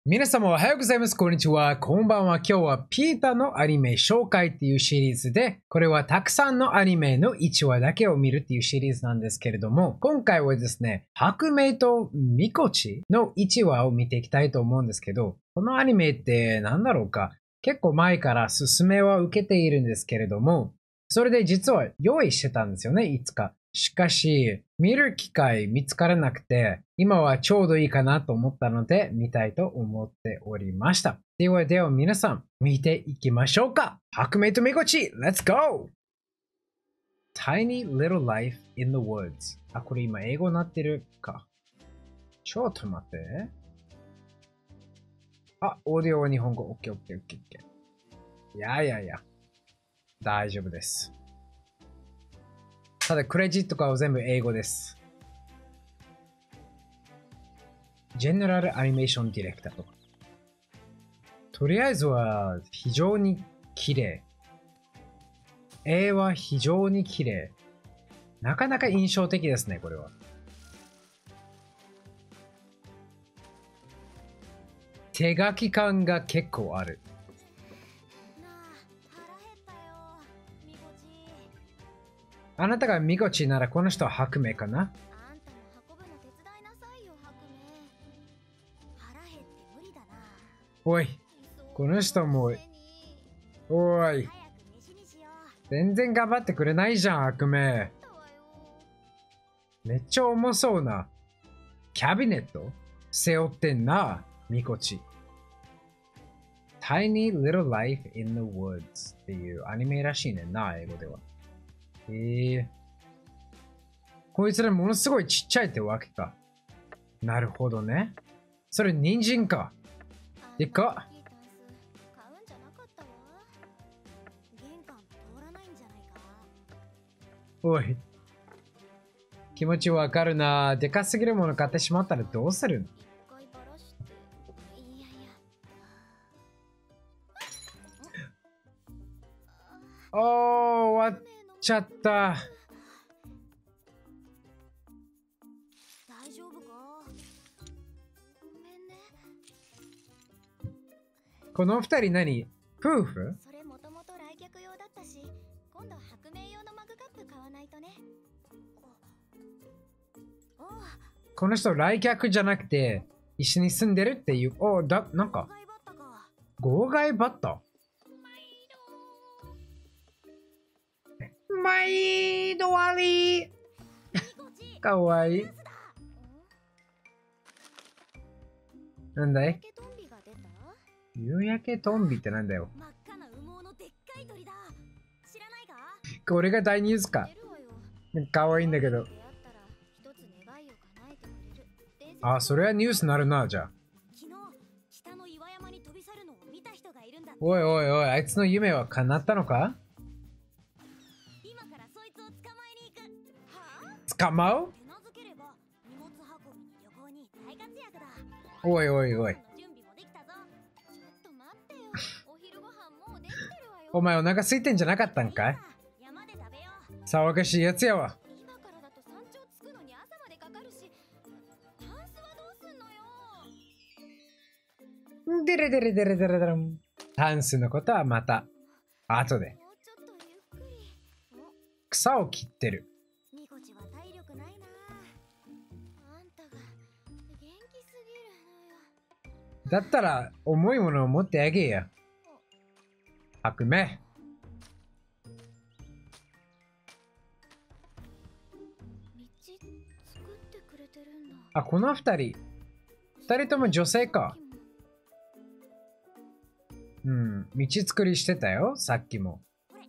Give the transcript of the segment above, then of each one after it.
皆様おはようございます。こんにちは。こんばんは。今日はピーターのアニメ紹介っていうシリーズで、これはたくさんのアニメの1話だけを見るっていうシリーズなんですけれども、今回はですね、白明とみこちの1話を見ていきたいと思うんですけど、このアニメって何だろうか、結構前から勧めは受けているんですけれども、それで実は用意してたんですよね、いつか。しかし、見る機会見つからなくて、今はちょうどいいかなと思ったので、見たいと思っておりました。ではでは皆さん、見ていきましょうか。白明とみこち、Let's go! Tiny Little Life in the Woods。あ、これ今英語になってるか。ちょっと待って。あ、オーディオは日本語。OK。いや。大丈夫です。ただ、クレジットとかは全部英語です。ジェネラルアニメーションディレクターとか。とりあえずは非常に綺麗。絵は非常に綺麗。なかなか印象的ですね、これは。手書き感が結構ある。あなたがみこちならこの人は白明かな？おい、この人も、おい、全然頑張ってくれないじゃん、白明。めっちゃ重そうなキャビネット背負ってんな、みこち。Tiny Little Life in the Woods っていうアニメらしいねんな、英語では。こいつらものすごいちっちゃいってわけか。なるほどね。それ人参か。でかっ。おい。気持ちわかるな。でかすぎるもの買ってしまったらどうするの？終わっちゃった。この二人何？夫婦？ それもともと来客用だったし、今度白明用のマグカップ買わないとね。 この人来客じゃなくて一緒に住んでるっていう。なんか号外バッタ。毎度あり。かわいい。なんだい？夕焼けトンビってなんだよ。これが大ニュースか。かわいいんだけど。あ、それはニュースなるな、じゃあ。おい、あいつの夢は叶ったのか？捕まう？おい。お前お腹空いてんじゃなかったんかい？騒がしいやつやわ。デレタンスのことはまた後で。草を切ってる。だったら重いものを持ってあげや。白明。あ、この二人とも女性か。道作りしてたよ、さっきも。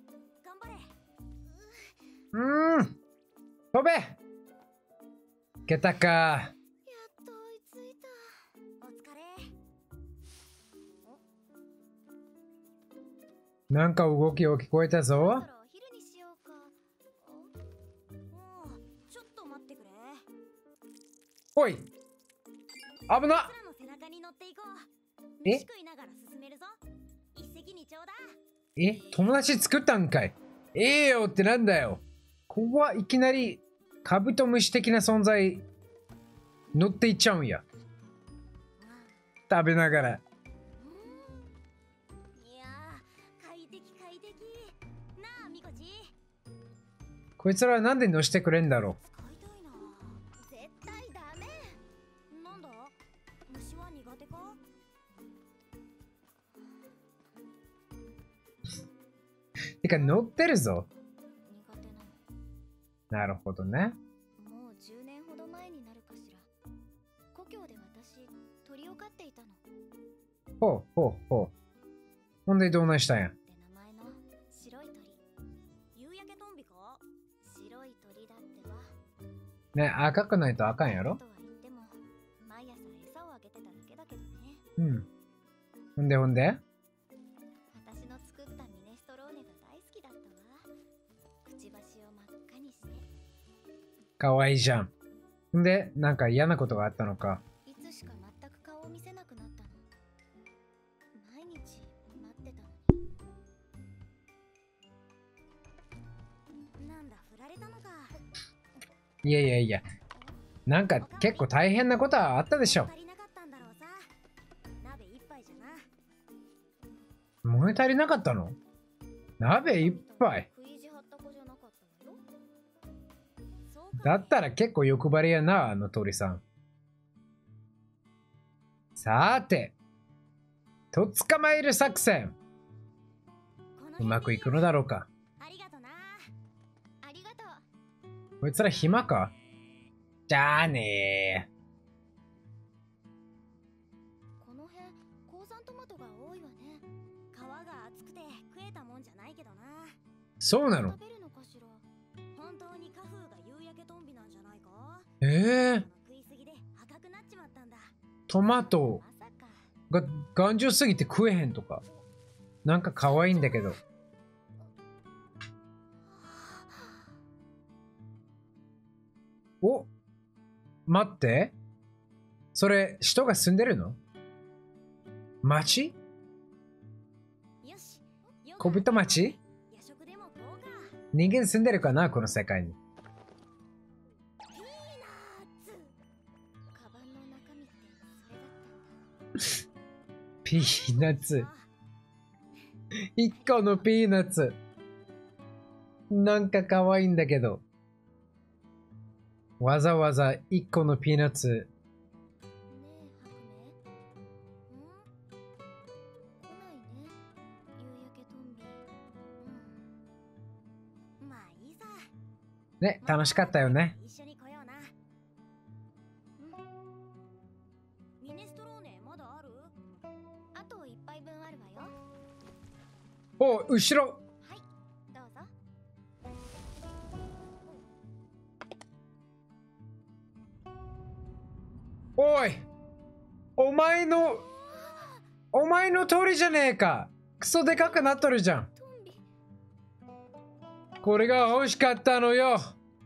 飛べ！いけたか。なんか動きを聞こえたぞ。おい！危な！友達作ったんかい？よってなんだよ。怖いきなりカブトムシ的な存在乗っていっちゃうんや。 食べながら。 いやー、快適快適。なあみこち、 こいつらはなんで乗してくれんだろ使いたいな。絶対ダメ。なんだ、虫は苦手か？ う。てか乗ってるぞ。 苦手なの。 なるほどね。 もう10年ほど前になるかしら。故郷で私、鳥を飼っていたの。 ほうほうほう。ほんでどうなんしたんや。 って名前の白い鳥。夕焼けトンビか？白い鳥だってば。 ね、赤くないとあかんやろ。 とは言っても、毎朝餌をあげてただけだけどね。 うん。ほんでほんで私の作ったミネストローネが大好きだったわ。くちばしを真っ赤にして。 かわいいじゃん。ほんで、なんか嫌なことがあったのか。 いつしか全く顔を見せなくなったの。毎日待ってたのに。なんだ、振られたのか。 いやいやいや。なんか結構大変なことはあったでしょ。 足りなかったんだろうさ。鍋一杯じゃな。 物足りなかったの？鍋一杯。 食い意地張った子じゃなかったわよ。そうか。 だったら結構欲張りやな、あの鳥さん。さーて、とっ捕まえる作戦。うまくいくのだろうか。 ありがとな。ありがとう。 こいつら暇か？じゃあねこの辺、高山トマトが多いわね。皮が厚くて食えたもんじゃないけどな。 そうなの？ 食べるのかしら。本当に花風が夕焼けトンビなんじゃないか？食いすぎで赤くなっちまったんだ。 トマトまさか。 が頑丈すぎて食えへんとか。なんか可愛いんだけど。お、待って。それ、人が住んでるの？町？ よし。 小人町？ 夜食でも食おうか。 人間住んでるかなこの世界に。 ピーナッツ。カバンの中身ってそれだったんだ。 ピーナッツ。一個のピーナッツ。なんか可愛いんだけど。わざわざ一個のピーナッツ。 ねえ、白明。来ないね。夕焼けトンビ。まあいいさ。 ね、楽しかったよね。 一緒に来ような。ミネストローネまだある？あと一杯分あるわよ。 お、後ろ。 はい、どうぞ。 おい、お前の通りじゃねえか。クソでかくなっとるじゃん。 トンビ。 これが欲しかったのよ。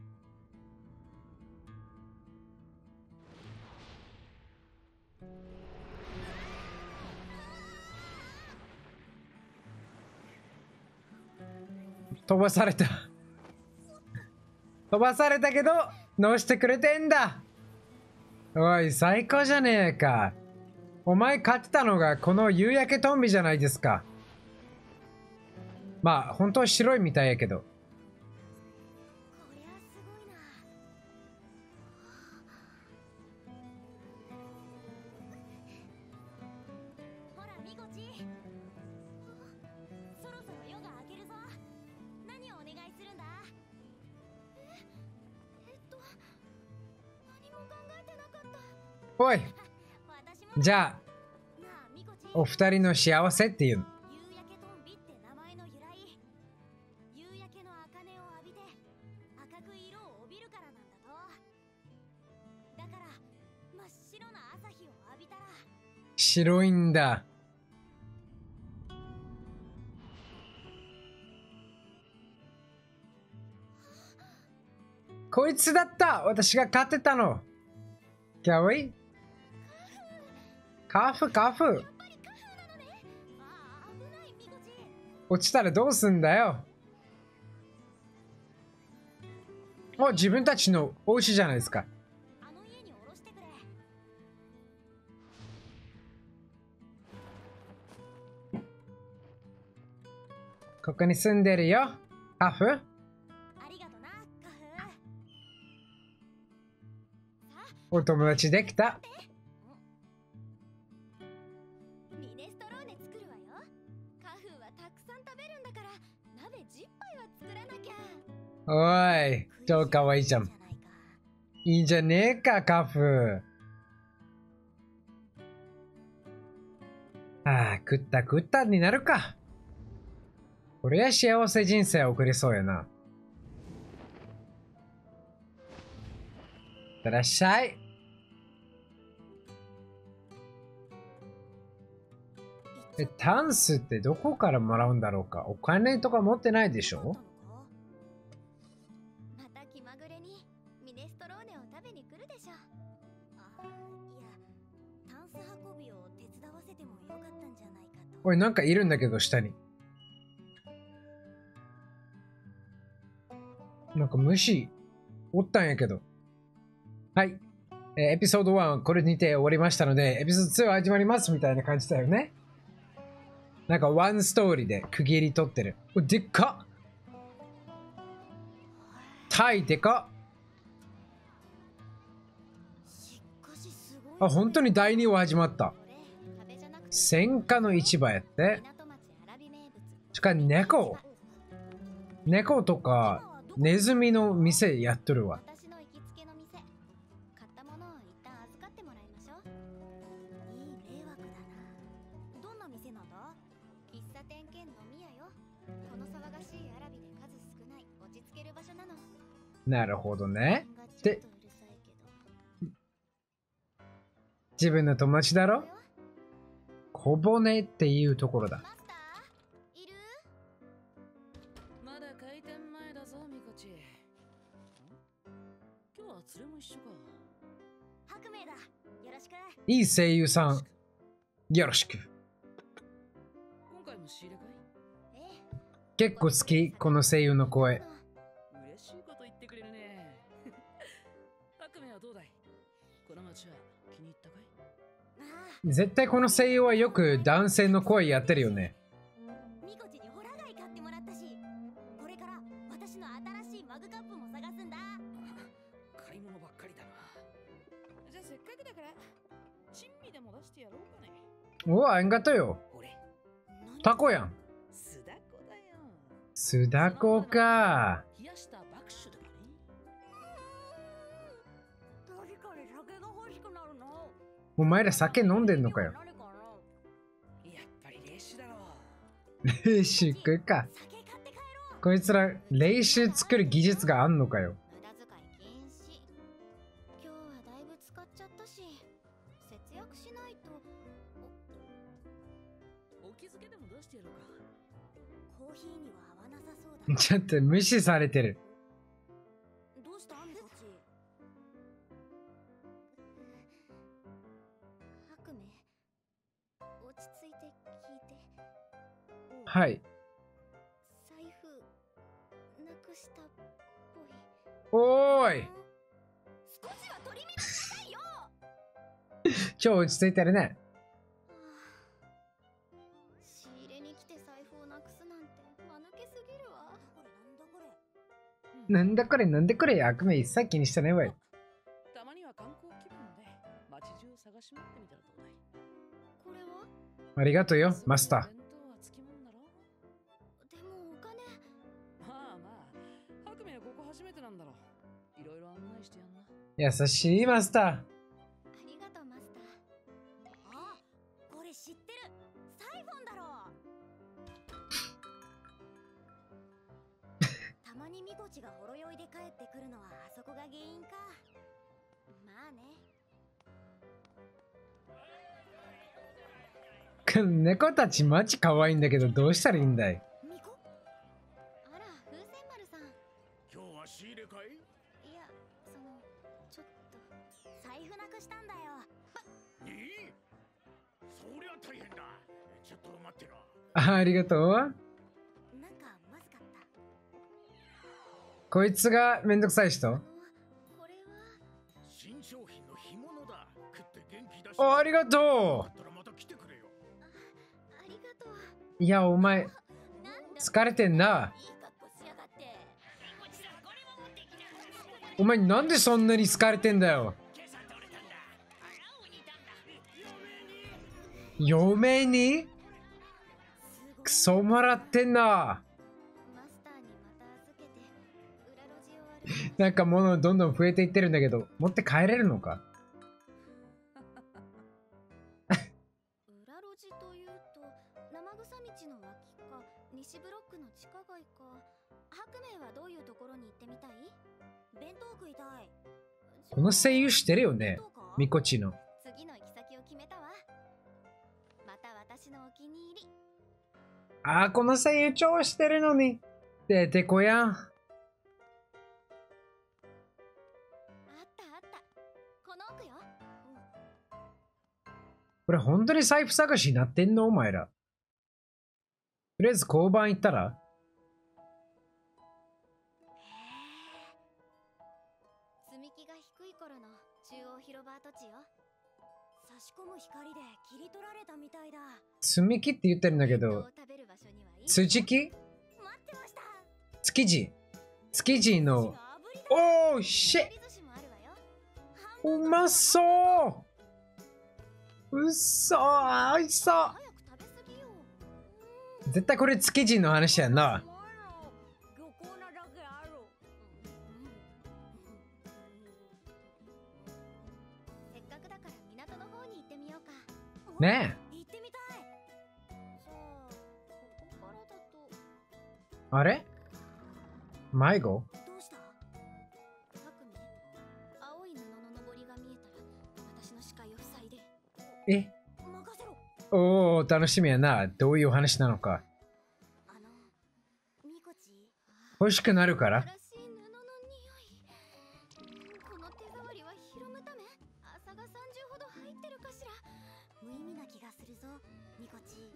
飛ばされた。飛ばされたけど、乗してくれてんだ。おい、最高じゃねえか。お前飼ってたのがこの夕焼けトンビじゃないですか。まあ、本当は白いみたいやけど。 こりゃすごいな。ほらミゴチ。そろそろ夜が明けるぞ。何をお願いするんだ？何も考えてなかった。 おい、 私も。 じゃあ、 なあミゴチ。 お二人の幸せっていうの。 夕焼けトンビって名前の由来。夕焼けの茜を浴びて赤く色を帯びるからなんだと。だから真っ白な朝日を浴びたら。 白いんだ。こいつだった。私が飼ってたの。かわいい。カフ。 やっぱりカフーなのね。ああ、危ないミゴチ。 落ちたらどうすんだよ。お、自分たちのお家じゃないですか。 あの家に下ろしてくれ。 ここに住んでるよ。カフ。 ありがとな、カフ。 お友達できた。 ミネストローネ作るわよ。カフはたくさん食べるんだから鍋10杯は作らなきゃ。 おい、超かわいいじゃん。いいんじゃねえか、カフ。ああ、食った食ったになるか。これは幸せ人生を送りそうやな。いってらっしゃい。タンスってどこからもらうんだろうか。お金とか持ってないでしょ。 また気まぐれにミネストローネを食べに来るでしょ。あ、いや、タンス運びを手伝わせてもよかったんじゃないかと。 おい、なんかいるんだけど、下に。なんか虫おったんやけど。はい。エピソード1これにて終わりましたので、エピソード2始まりますみたいな感じだよね。なんかワンストーリーで区切り取ってる。お、でっかっ。タイでかっ。あ、本当に第2話始まった。戦火の市場やって。しかも猫。猫とかネズミの店やっとるわ。 私の行きつけの店。買ったものを一旦預かってもらいましょう。いい迷惑だな。どんな店なんだ？喫茶店兼飲み屋よ。この騒がしいアラビで数少ない落ち着ける場所なの。 なるほどね。で、自分の友達だろ？小骨っていうところだ。 マスターいる？ まだ開店前だぞ、ミコチ。今日は連れも一緒か。 白明だ。よろしく。 いい声優さん。よろしく。 今回も仕入れかい？ ええ。 結構好き、この声優の声。 嬉しいこと言ってくれるね。白明はどうだい？この街は気に入ったかい？ 絶対この声優はよく男性の声やってるよね。 ミコチにホラ貝買ってもらったし、これから私の新しいマグカップも探すんだ。 買い物ばっかりだな。じゃあせっかくだから珍味でも出してやろうかね。 お、ありがとうよ。 ほれ、 タコやん。 スダコだよ。 スダコか。 冷やした爆酒だかね。 確かに酒が欲しくなるの。 お前ら酒飲んでんのかよ。 やっぱり冷酒だろう。 冷酒食うか。こいつら冷酒作る技術があんのかよ。 無駄遣い禁止。今日はだいぶ使っちゃったし、節約しないと。 お気づけでも出してやろうか。 コーヒーには合わなさそうだな。 ちょっと無視されてる。 どうしたミコチ？白明、落ち着いて聞いて。 はい。 財布なくしたっぽい。 おーい。 少しは取り乱しなさいよ。 超落ち着いてるね。 仕入れに来て財布をなくすなんて間抜けすぎるわ。これなんだこれ。 なんだこれなんでこれ。悪名一切気にしてないわよ。 たまには観光気分で街中探し回ってみたらどうだい？ これは？ ありがとうよ、マスター。 弁当はつきもんだろ？ でもお金。 まあまあ、白明はここ初めてなんだろう。いろいろ案内してやんな。 優しいマスター。 ありがとうマスター。あ、これ知ってる。サイフォンだろう。たまにミコチがほろ酔いで帰ってくるのはあそこが原因か。まあね。 猫たちマジ可愛いんだけどどうしたらいいんだい？ ミコ？あら、風船丸さん。 今日は仕入れかい？ いや、ちょっと財布なくしたんだよ。 ええ、そりゃ大変だ。ちょっと待ってな。 ありがとう。 なんかまずかった。 こいつがめんどくさい人？ これは新商品の干物だ。食って元気だし。 ありがとだったらまた来てくれよ。 ありがとう。 う。いや、お前、 なんだ疲れてんな。 いい格好しやがって。 お前なんでそんなに疲れてんだよ。嫁にクソもらってんな。 マスターにまた預けて裏路地を歩いてなんか物どんどん増えていってるんだけど、持って帰れるのか？ 裏路地というと生草道の脇か西ブロックの地下街か。白明はどういうところに行ってみたい？弁当食いたい。 この声優してるよね、ミコチの。 次の行き先を決めたわ。また私のお気に入り。 あー、この声優超してるのに。出てこやん。 あったあった。この奥よ。 これ本当に財布探しになってんのお前ら。とりあえず交番行ったら？ 積み木が低い頃の中央広場跡地よ。差し込む光で切り取られたみたいだ。 積み木って言ってるんだけど、土木？ 待ってました。 築地。築地の、おー、シェッ、うまそううっそー、おいしそう。絶対これ築地の話やんな。 せっかくだから港の方に行ってみようか。 ねえ。 行ってみたい。さあ、ここからだと。 あれ迷子？ どうした？白明、青い布の上りが見えたら私の視界を塞いで。 え？ 任せろ。 おー、楽しみやな。どういうお話なのか。 ミコチ。 欲しくなるから？ 新しい布の匂い。この手触りはひろむため？朝が30ほど入ってるかしら。無意味な気がするぞ、ミコチ。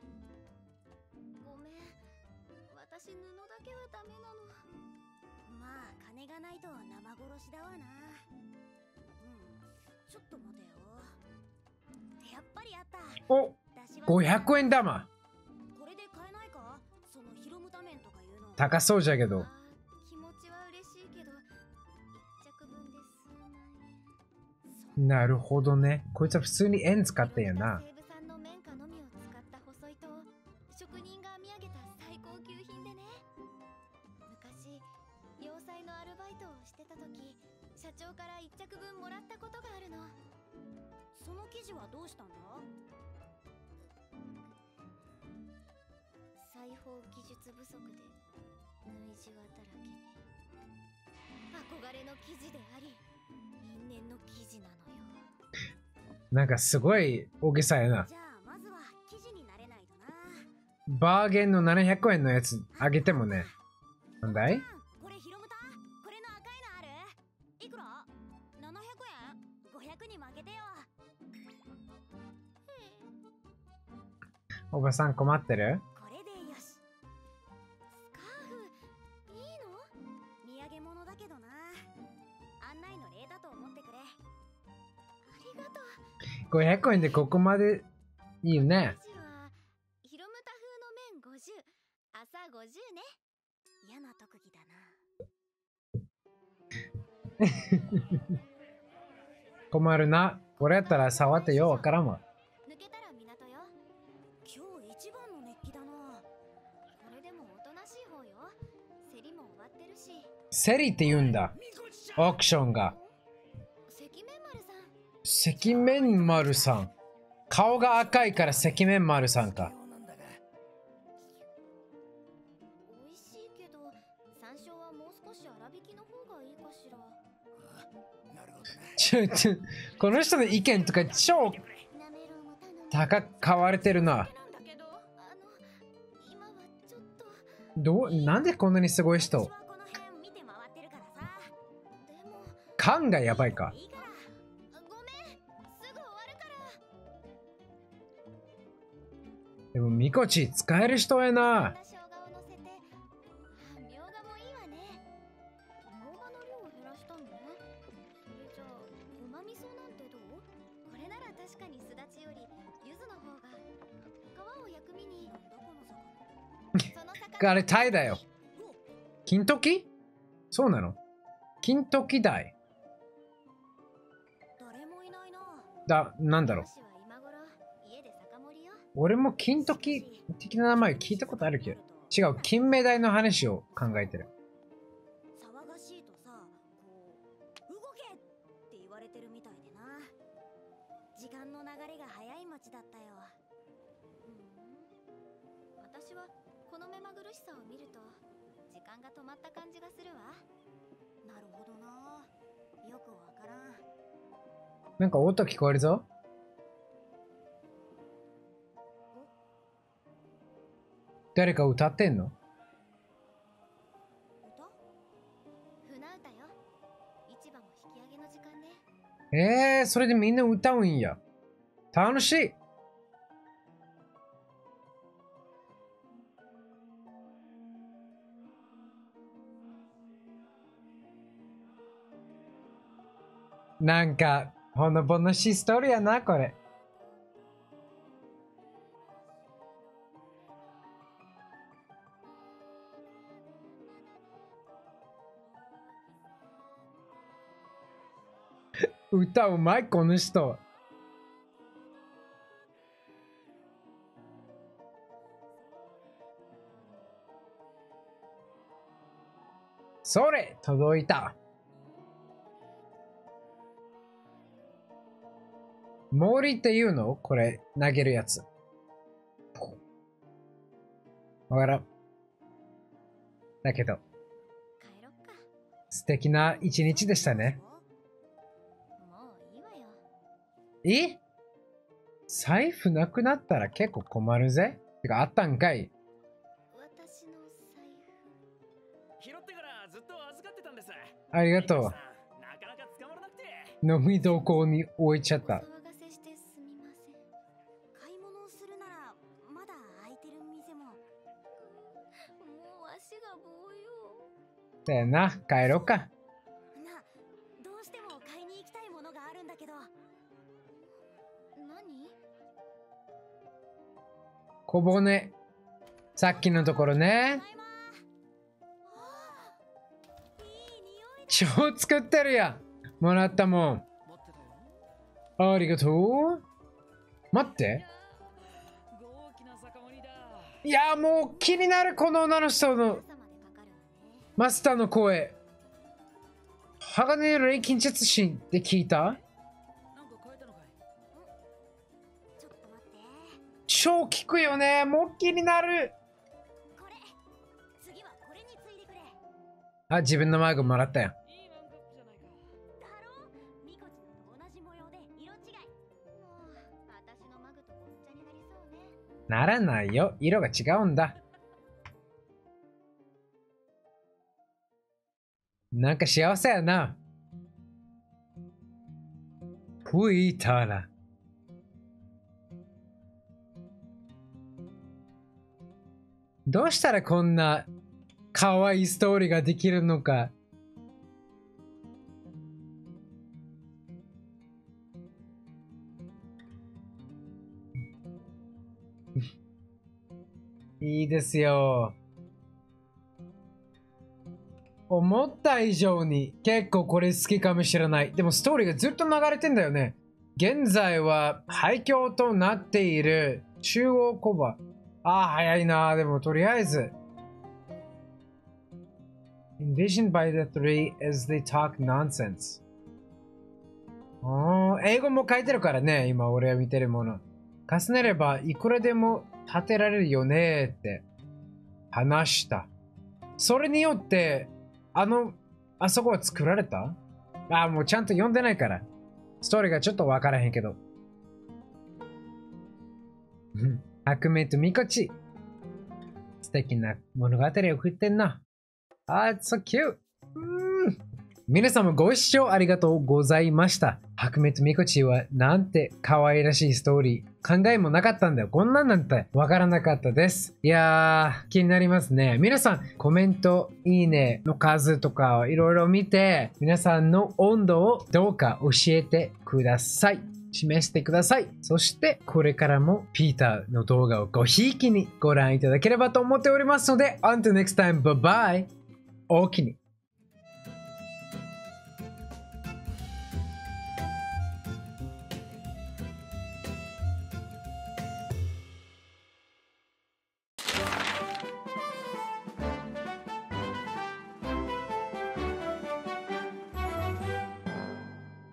ごめん。私布だけはダメなの。まあ金がないと生殺しだわな。ちょっと待てよ。やっぱりあった。 お、500円玉。 これで買えないか？そのヒロムタメンとかいうの。 高そうじゃけど。 気持ちは嬉しいけど、一着分で数万円。 なるほどね。こいつは普通に円使ってんやな。 西武産の綿花のみを使った細糸を職人が編み上げた最高級品でね。昔洋裁のアルバイトをしてた時、社長から一着分もらったことがあるの。その生地はどうしたんだ？裁縫技術不足で縫いじわだらけに。憧れの生地であり因縁の生地なのよ。 なんかすごい大げさやな。 じゃあまずは生地になれないとな。 バーゲンの700円のやつあげてもね。なんだい？ これヒロムタ？これの赤いのある？いくら？ 700 円？ 500に負けてよ。 おばさん困ってる？ これでよし。スカーフいいの？土産物だけどな。案内の礼だと思ってくれ。ありがとう。 500円でここまでいいよね。 生地はヒロムタ風の麺50、朝50ね。嫌な特技だな。 困るな。これやったら触ってようわからんわ。 抜けたら港よ。今日一番の熱気だな。これでもおとなしい方よ。競りも終わってるし。 セリって言うんだ。オークションが。 赤面丸さん。 赤面丸さん。顔が赤いから赤面丸さんか。 美味しいけど、山椒はもう少し粗挽きの方がいいかしら。 ちょっと、この人の意見とか超高く買われてるな。なんでこんなにすごい人？勘がやばいか。でもミコチ使える人やな。 あれタイだよ。金時？そうなの？金時台。 誰もいないな。 なんだろう。 私は今頃家で酒盛りよ。 俺も金時的な名前聞いたことあるけど。違う、金目鯛の話を考えてる。 騒がしいとさ、こう動けって言われてるみたいでな。時間の流れが早い街だったよ。私はこの目まぐるしさを見ると時間が止まった感じがするわ。なるほどな。よくわからん。 なんか音聞こえるぞ。誰か歌ってんの？ 歌？船歌よ。市場も引き上げの時間で。 それでみんな歌うんや。楽しい。なんか、ほのぼのしいストーリーやな、これ。歌うまい、この人。それ、届いた。森っていうの？これ、投げるやつ。わからん。だけど、 帰ろっか。 素敵な一日でしたね。 もういいわよ。 え？財布なくなったら結構困るぜ。てか、あったんかい。 私の財拾ってからずっと預かってたんです。 ありがとなかなか捕まらなくて。 う。飲みどこに置いちゃっ布。 た。 お騒がせしてすみません。買い物をするならまだ開いてる店も。もう足が棒よ。 だよな、帰ろうか。 どうしても買いに行きたいものがあるんだけど。何？ 小骨。さっきのところね。 ただいま。いい匂い。 超作ってるやん。もらったもん。 持ってたよ。 ありがとう。待って。 大きな酒盛りだ。 いや、もう気になる、この女の人の朝までかかるわね。 マスターの声。鋼の錬金術師って聞いた？ なんか変えたのかい？ ちょっと待って。 超聞くよね。もう気になる。 これ。次はこれについでくれ。 あ、自分のマグもらったよ。 いいマグカップじゃないか。 だろ？ミコチのと同じ模様で色違い。もう私のマグとごっちゃになりそうね。 ならないよ。色が違うんだ。なんか幸せやな。吹いたら。どうしたらこんな可愛いストーリーができるのか。いいですよ。思った以上に結構これ好きかもしれない。でもストーリーがずっと流れてんだよね。現在は廃墟となっている中央コバ。ああ、早いな。でもとりあえず。Envisioned by the three as they talk nonsense. 英語も書いてるからね。今俺が見てるもの。重ねればいくらでも建てられるよねって話した。それによってあそこは作られた？もうちゃんと読んでないから。ストーリーがちょっとわからへんけど。白明とミコチ。素敵な物語を送ってんな。It's so cute. 皆様ご視聴ありがとうございました。白明とミコチはなんて可愛らしいストーリー。考えもなかったんだよ。こんなんなんてわからなかったです。いやー、気になりますね。皆さん、コメント、いいねの数とかいろいろ見て、皆さんの温度をどうか教えてください。 示してください。そしてこれからもピーターの動画をごひいきにご覧いただければと思っておりますので、Until next time, bye bye! おおきに。